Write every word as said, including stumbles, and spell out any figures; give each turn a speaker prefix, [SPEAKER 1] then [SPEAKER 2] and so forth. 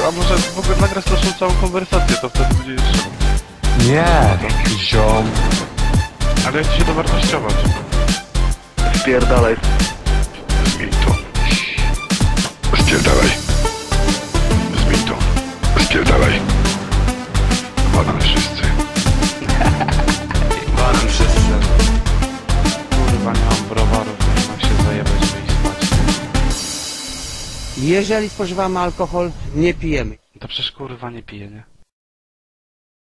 [SPEAKER 1] a może w ogóle nagrać naszą całą konwersację, to wtedy będzie jeszcze...
[SPEAKER 2] Nie, ziom.
[SPEAKER 1] Ale ja chcę się dowartościować.
[SPEAKER 3] Spierdalaj.
[SPEAKER 4] Zmień to. Spierdalaj. Zmień to. Spierdalaj. Badam wszyscy.
[SPEAKER 2] Banem wszyscy.
[SPEAKER 1] Kurwa, nie mam browarów, nie mam się zajebać, żeby iść spać.
[SPEAKER 5] Jeżeli spożywamy alkohol, nie pijemy.
[SPEAKER 1] To przecież kurwa nie piję, nie?